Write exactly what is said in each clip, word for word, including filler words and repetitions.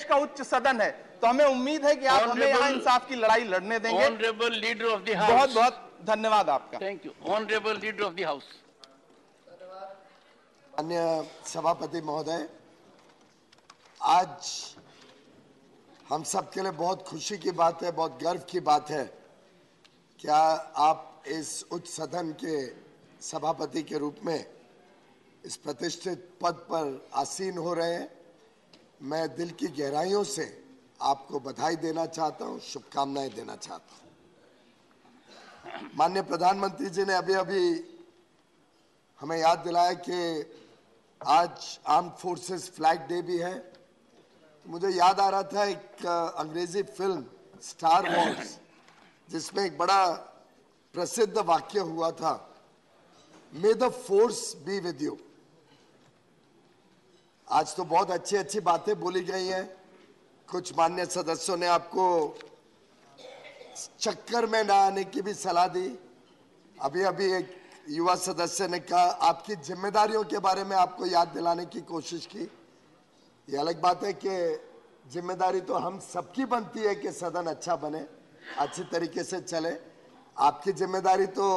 का उच्च सदन है, तो हमें उम्मीद है कि आप हमें यहाँ इंसाफ की लड़ाई लड़ने देंगे। Honourable leader of the house, बहुत बहुत धन्यवाद आपका। Thank you. Honourable leader of the house. माननीय सभापति महोदय, आज हम सब के लिए बहुत खुशी की बात है, बहुत गर्व की बात है, क्या आप इस उच्च सदन के सभापति के रूप में इस प्रतिष्ठित पद पर आसीन हो रहे हैं। मैं दिल की गहराइयों से आपको बधाई देना चाहता हूं, शुभकामनाएं देना चाहता हूं। माननीय प्रधानमंत्री जी ने अभी अभी हमें याद दिलाया कि आज आर्म्ड फोर्सेस फ्लैग डे भी है। तो मुझे याद आ रहा था एक अंग्रेजी फिल्म स्टार वॉर्स, जिसमें एक बड़ा प्रसिद्ध वाक्य हुआ था, may the force be with you. आज तो बहुत अच्छी अच्छी बातें बोली गई हैं। कुछ माननीय सदस्यों ने आपको चक्कर में ना आने की भी सलाह दी। अभी अभी एक युवा सदस्य ने कहा आपकी जिम्मेदारियों के बारे में आपको याद दिलाने की कोशिश की। ये अलग बात है कि जिम्मेदारी तो हम सबकी बनती है कि सदन अच्छा बने, अच्छी तरीके से चले। आपकी जिम्मेदारी तो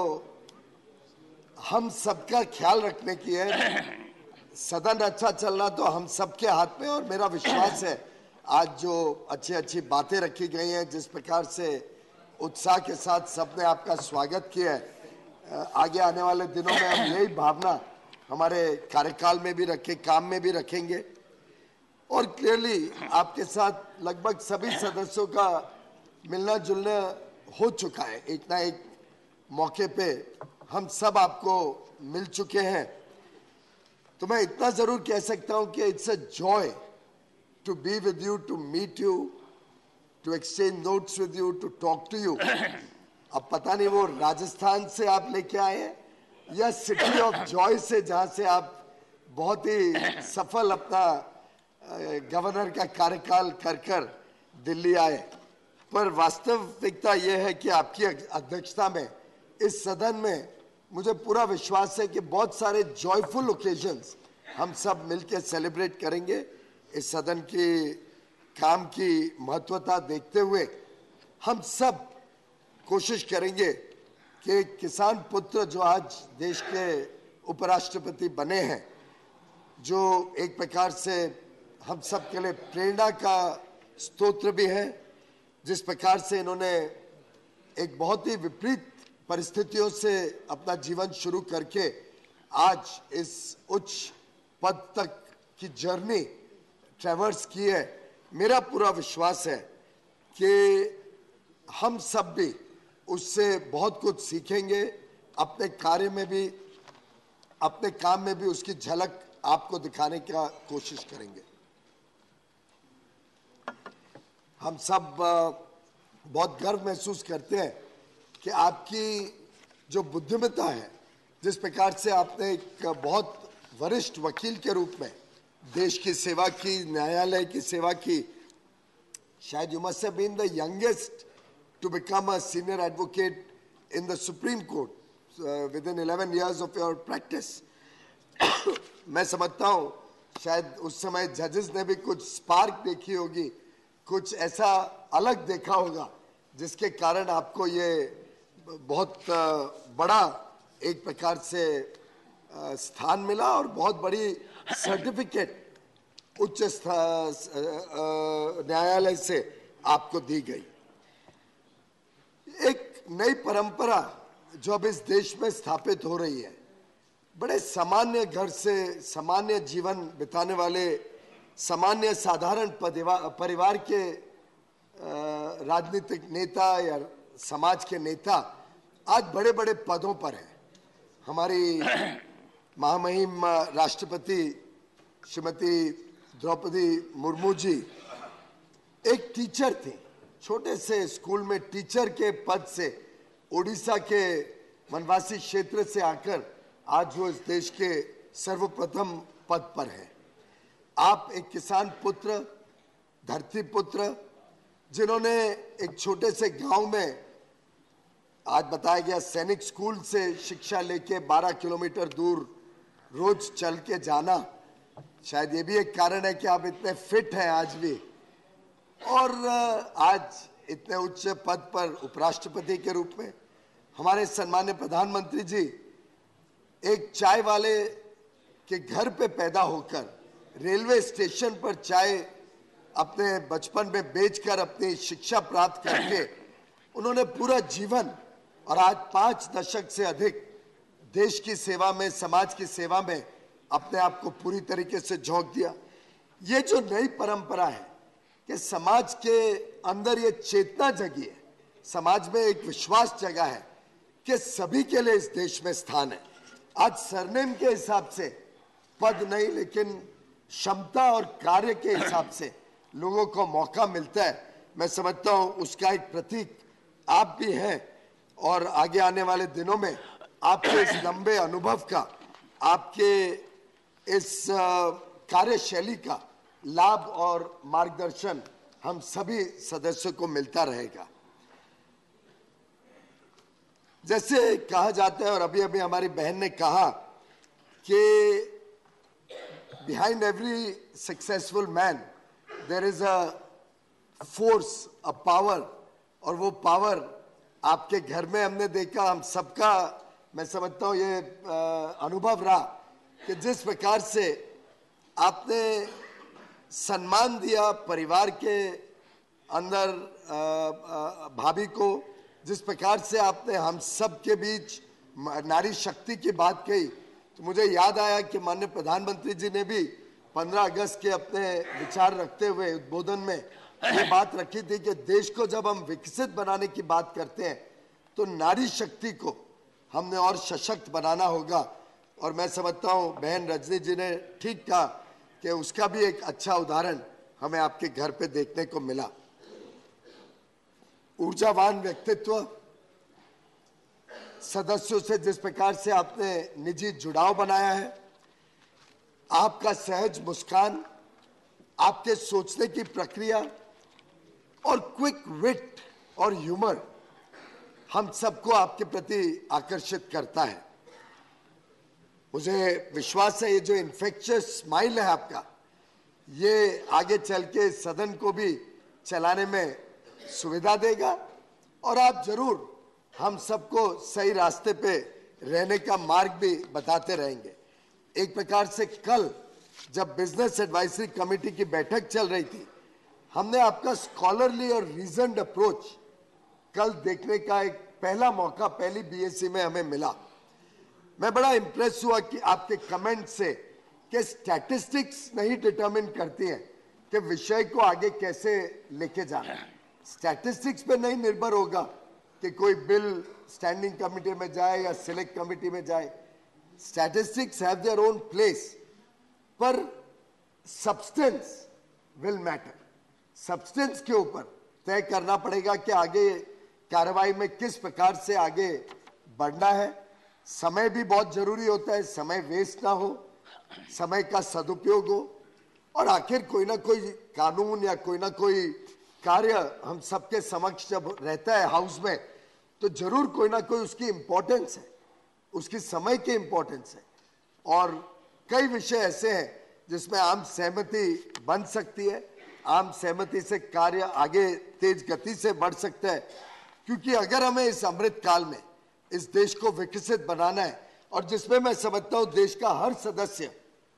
हम सबका ख्याल रखने की है। सदन अच्छा चलना तो हम सबके हाथ में, और मेरा विश्वास है आज जो अच्छी अच्छी बातें रखी गई हैं, जिस प्रकार से उत्साह के साथ सबने आपका स्वागत किया है, आगे आने वाले दिनों में हम यही भावना हमारे कार्यकाल में भी रखें, काम में भी रखेंगे। और क्लियरली आपके साथ लगभग सभी सदस्यों का मिलना जुलना हो चुका है। एक ना एक मौके पे हम सब आपको मिल चुके हैं। तो मैं इतना जरूर कह सकता हूं कि it's a joy to be with you, to meet you, to exchange notes with you, to talk to you. अब पता नहीं वो राजस्थान से आप लेके आए हैं या सिटी ऑफ जॉय से, जहां से आप बहुत ही सफल अपना गवर्नर का कार्यकाल कर कर दिल्ली आए। पर वास्तविकता यह है कि आपकी अध्यक्षता में इस सदन में मुझे पूरा विश्वास है कि बहुत सारे जॉयफुल ओकेजन्स हम सब मिलकर सेलिब्रेट करेंगे। इस सदन की काम की महत्वता देखते हुए हम सब कोशिश करेंगे कि किसान पुत्र जो आज देश के उपराष्ट्रपति बने हैं, जो एक प्रकार से हम सब के लिए प्रेरणा का स्तोत्र भी है, जिस प्रकार से इन्होंने एक बहुत ही विपरीत परिस्थितियों से अपना जीवन शुरू करके आज इस उच्च पद तक की जर्नी ट्रैवर्स की है। मेरा पूरा विश्वास है कि हम सब भी उससे बहुत कुछ सीखेंगे, अपने कार्य में भी, अपने काम में भी उसकी झलक आपको दिखाने की कोशिश करेंगे। हम सब बहुत गर्व महसूस करते हैं कि आपकी जो बुद्धिमत्ता है, जिस प्रकार से आपने एक बहुत वरिष्ठ वकील के रूप में देश की सेवा की, न्यायालय की सेवा की, शायद you must have been the youngest to become a senior advocate in the supreme court within eleven years of your practice. मैं समझता हूँ शायद उस समय जजेस ने भी कुछ स्पार्क देखी होगी, कुछ ऐसा अलग देखा होगा, जिसके कारण आपको ये बहुत बड़ा एक प्रकार से स्थान मिला और बहुत बड़ी सर्टिफिकेट उच्च न्यायालय से आपको दी गई। एक नई परंपरा जो अब इस देश में स्थापित हो रही है, बड़े सामान्य घर से सामान्य जीवन बिताने वाले सामान्य साधारण परिवार के राजनीतिक नेता या समाज के नेता आज बड़े बड़े पदों पर हैं। हमारी महामहिम राष्ट्रपति श्रीमती द्रौपदी मुर्मू जी एक टीचर थी, छोटे से स्कूल में टीचर के पद से उड़ीसा के वनवासी क्षेत्र से आकर आज वो इस देश के सर्वप्रथम पद पर है। आप एक किसान पुत्र, धरती पुत्र, जिन्होंने एक छोटे से गांव में, आज बताया गया सैनिक स्कूल से शिक्षा लेके बारह किलोमीटर दूर रोज चल के जाना, शायद ये भी एक कारण है कि आप इतने फिट हैं आज भी। और आज इतने उच्च पद पर उपराष्ट्रपति के रूप में हमारे सम्माननीय प्रधानमंत्री जी एक चाय वाले के घर पे पैदा होकर रेलवे स्टेशन पर चाय अपने बचपन में बेचकर अपनी शिक्षा प्राप्त करके उन्होंने पूरा जीवन और आज पांच दशक से अधिक देश की सेवा में, समाज की सेवा में अपने आप को पूरी तरीके से झोंक दिया। ये जो नई परंपरा है कि समाज के अंदर ये चेतना जगी है, समाज में एक विश्वास जगा है कि सभी के लिए इस देश में स्थान है। आज सरनेम के हिसाब से पद नहीं, लेकिन क्षमता और कार्य के हिसाब से लोगों को मौका मिलता है। मैं समझता हूं उसका एक प्रतीक आप भी हैं और आगे आने वाले दिनों में आपके इस लंबे अनुभव का, आपके इस कार्यशैली का लाभ और मार्गदर्शन हम सभी सदस्यों को मिलता रहेगा। जैसे कहा जाता है और अभी अभी हमारी बहन ने कहा कि behind every successful man there is a force, a power, और वो पावर आपके घर में हमने देखा। हम सबका मैं समझता हूँ ये अनुभव रहा कि जिस प्रकार से आपने सम्मान दिया परिवार के अंदर भाभी को, जिस प्रकार से आपने हम सब के बीच नारी शक्ति की बात कही, तो मुझे याद आया कि माननीय प्रधानमंत्री जी ने भी पंद्रह अगस्त के अपने विचार रखते हुए उद्बोधन में ये बात रखी थी कि देश को जब हम विकसित बनाने की बात करते हैं तो नारी शक्ति को हमने और सशक्त बनाना होगा। और मैं समझता हूँ बहन रजनी जी ने ठीक कहा कि उसका भी एक अच्छा उदाहरण हमें आपके घर पे देखने को मिला। ऊर्जावान व्यक्तित्व, सदस्यों से जिस प्रकार से आपने निजी जुड़ाव बनाया है, आपका सहज मुस्कान, आपके सोचने की प्रक्रिया और क्विक विट और ह्यूमर हम सबको आपके प्रति आकर्षित करता है। मुझे विश्वास है ये जो इन्फेक्शियस स्माइल है आपका, ये आगे चल के सदन को भी चलाने में सुविधा देगा और आप जरूर हम सबको सही रास्ते पे रहने का मार्ग भी बताते रहेंगे। एक प्रकार से कल जब बिजनेस एडवाइजरी कमेटी की बैठक चल रही थी, हमने आपका स्कॉलरली और रीजन्ड अप्रोच कल देखने का एक पहला मौका पहली बीएससी में हमें मिला। मैं बड़ा इंप्रेस हुआ कि आपके कमेंट से कि स्टैटिस्टिक्स नहीं डिटरमिन करती हैं कि विषय को आगे कैसे लेके जाना है। स्टैटिस्टिक्स पे नहीं निर्भर होगा कि कोई बिल स्टैंडिंग कमेटी में जाए या सिलेक्ट कमेटी में जाए। Statistics have their own place, पर सब्सटेंस विल मैटर। सब्सटेंस के ऊपर तय करना पड़ेगा कि आगे कार्रवाई में किस प्रकार से आगे बढ़ना है। समय भी बहुत जरूरी होता है, समय वेस्ट ना हो, समय का सदुपयोग हो और आखिर कोई ना कोई कानून या कोई ना कोई कार्य हम सबके समक्ष जब रहता है हाउस में, तो जरूर कोई ना कोई उसकी इंपॉर्टेंस है, उसकी समय की इंपॉर्टेंस है। और कई विषय ऐसे हैं जिसमें आम सहमति बन सकती है, आम सहमति से कार्य आगे तेज गति से बढ़ सकता है। क्योंकि अगर हमें इस अमृत काल में इस देश को विकसित बनाना है और जिसमें मैं समझता हूं देश का हर सदस्य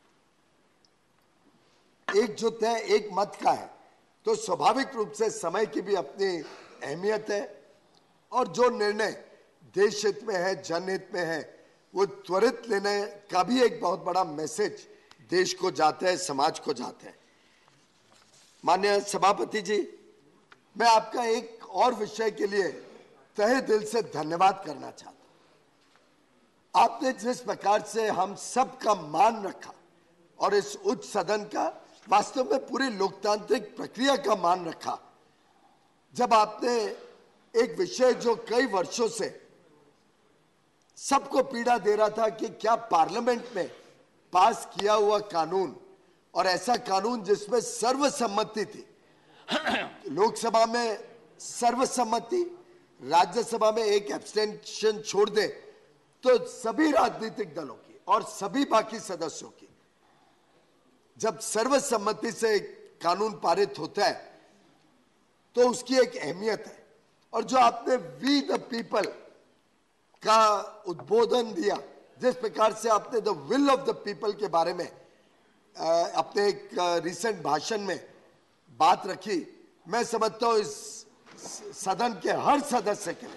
एकजुट है, एक मत का है, तो स्वाभाविक रूप से समय की भी अपनी अहमियत है और जो निर्णय देश हित में है, जनहित में है, वो त्वरित लेने का भी एक बहुत बड़ा मैसेज देश को जाता है, समाज को जाता है। माननीय सभापति जी, मैं आपका एक और विषय के लिए तहे दिल से धन्यवाद करना चाहता हूं। आपने जिस प्रकार से हम सब का मान रखा और इस उच्च सदन का, वास्तव में पूरी लोकतांत्रिक प्रक्रिया का मान रखा, जब आपने एक विषय जो कई वर्षों से सबको पीड़ा दे रहा था कि क्या पार्लियामेंट में पास किया हुआ कानून, और ऐसा कानून जिसमें सर्वसम्मति थी, लोकसभा में सर्वसम्मति, राज्यसभा में एक एब्सटेंशन छोड़ दे तो सभी राजनीतिक दलों की और सभी बाकी सदस्यों की, जब सर्वसम्मति से कानून पारित होता है तो उसकी एक अहमियत है। और जो आपने वी द पीपल का उद्बोधन दिया, जिस प्रकार से आपने the will of the people के बारे में अपने एक रिसेंट भाषण में बात रखी, मैं समझता हूं इस सदन के हर सदस्य के लिए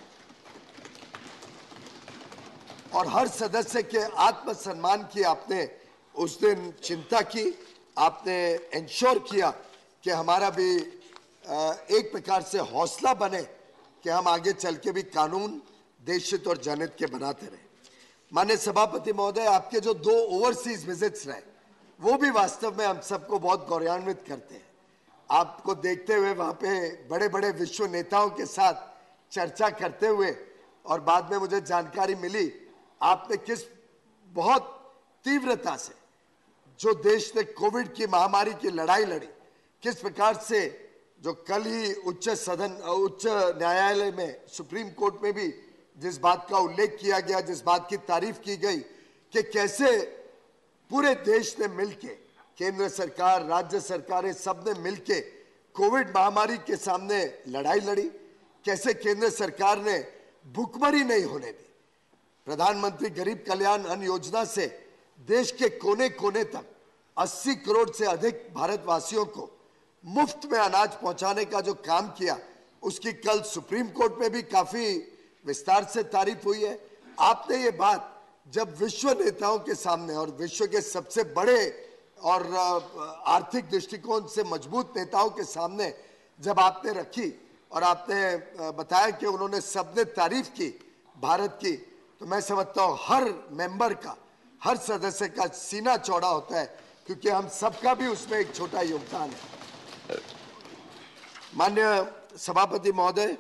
और हर सदस्य के आत्मसम्मान की आपने उस दिन चिंता की, आपने इंश्योर किया कि हमारा भी एक प्रकार से हौसला बने कि हम आगे चल के भी कानून देशहित और जनहित के बनाते रहे। माननीय सभापति महोदय, आपके जो दो ओवरसीज विजिट्स रहे वो भी वास्तव में हम सबको बहुत गौरवान्वित करते हैं। आपको देखते हुए वहां पे बड़े बड़े विश्व नेताओं के साथ चर्चा करते हुए, और बाद में मुझे जानकारी मिली आपने किस बहुत तीव्रता से जो देश ने कोविड की महामारी की लड़ाई लड़ी, किस प्रकार से जो कल ही उच्च सदन उच्च न्यायालय में सुप्रीम कोर्ट में भी जिस बात का उल्लेख किया गया, जिस बात की तारीफ की गई कि कैसे पूरे देश ने मिलके, केंद्र सरकार, राज्य सरकारें सब ने मिलके कोविड महामारी के सामने लड़ाई लड़ी, कैसे केंद्र सरकार ने भुखमरी नहीं होने दी। प्रधानमंत्री गरीब कल्याण अन्न योजना से देश के कोने कोने तक अस्सी करोड़ से अधिक भारतवासियों को मुफ्त में अनाज पहुंचाने का जो काम किया, उसकी कल सुप्रीम कोर्ट में भी काफी विस्तार से तारीफ हुई है। आपने ये बात जब विश्व नेताओं के सामने और विश्व के सबसे बड़े और आर्थिक दृष्टिकोण से मजबूत नेताओं के सामने जब आपने रखी और आपने बताया कि उन्होंने सबने तारीफ की भारत की, तो मैं समझता हूं हर मेंबर का, हर सदस्य का सीना चौड़ा होता है, क्योंकि हम सबका भी उसमें एक छोटा योगदान है। माननीय सभापति महोदय,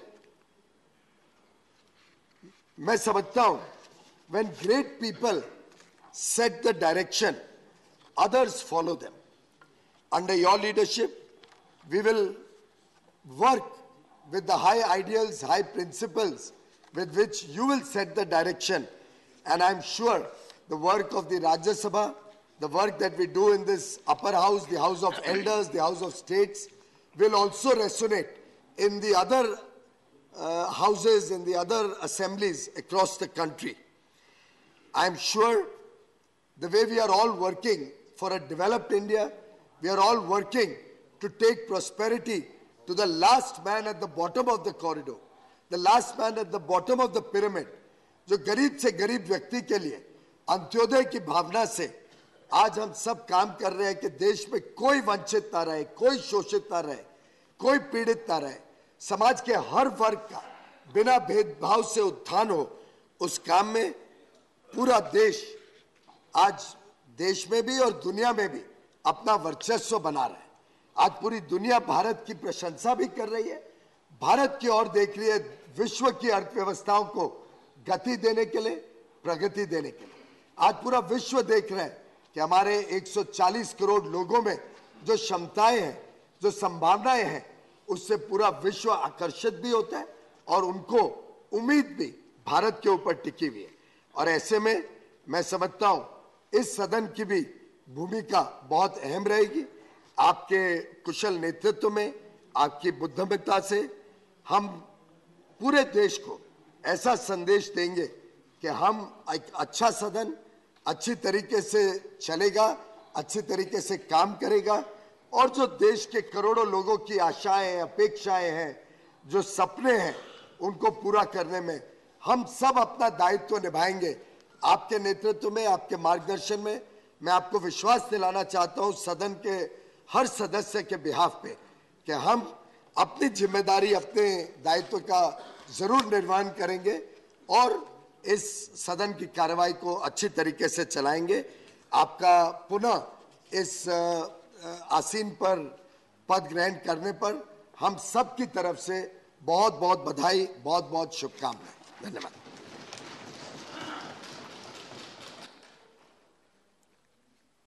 मैं समझता हूं when great people set the direction, others follow them. Under your leadership, we will work with the high ideals, high principles with which you will set the direction. And I'm sure the work of the Rajya Sabha, the work that we do in this upper house, the House of Elders, the House of States, will also resonate in the other uh, houses, in the other assemblies across the country. I'm sure the way we are all working for a developed India, we are all working to take prosperity to the last man at the bottom of the corridor, the last man at the bottom of the pyramid, जो गरीब से गरीब व्यक्ति के लिए अंत्योदय की भावना से आज हम सब काम कर रहे हैं कि देश में कोई वंचित ना रहे, कोई शोषित ना रहे, कोई पीड़ित ना रहे, समाज के हर वर्ग का बिना भेदभाव से उत्थान हो। उस काम में पूरा देश आज देश में भी और दुनिया में भी अपना वर्चस्व बना रहा है। आज पूरी दुनिया भारत की प्रशंसा भी कर रही है, भारत की ओर देख रही है, विश्व की अर्थव्यवस्थाओं को गति देने के लिए, प्रगति देने के लिए। आज पूरा विश्व देख रहा है कि हमारे एक सौ चालीस करोड़ लोगों में जो क्षमताएं हैं, जो संभावनाएं हैं, उससे पूरा विश्व आकर्षित भी होता है और उनको उम्मीद भी भारत के ऊपर टिकी हुई है। और ऐसे में मैं समझता हूं इस सदन की भी भूमिका बहुत अहम रहेगी। आपके कुशल नेतृत्व में, आपकी बुद्धिमत्ता से हम पूरे देश को ऐसा संदेश देंगे कि हम एक अच्छा सदन अच्छी तरीके से चलेगा, अच्छी तरीके से काम करेगा और जो देश के करोड़ों लोगों की आशाएं, अपेक्षाएं हैं, जो सपने हैं, उनको पूरा करने में हम सब अपना दायित्व निभाएंगे। आपके नेतृत्व में, आपके मार्गदर्शन में मैं आपको विश्वास दिलाना चाहता हूं सदन के हर सदस्य के बिहाफ पे कि हम अपनी जिम्मेदारी, अपने दायित्व का जरूर निर्वहन करेंगे और इस सदन की कार्रवाई को अच्छी तरीके से चलाएंगे। आपका पुनः इस आसीन पर पद ग्रहण करने पर हम सब की तरफ से बहुत बहुत बधाई, बहुत बहुत शुभकामनाएं। धन्यवाद।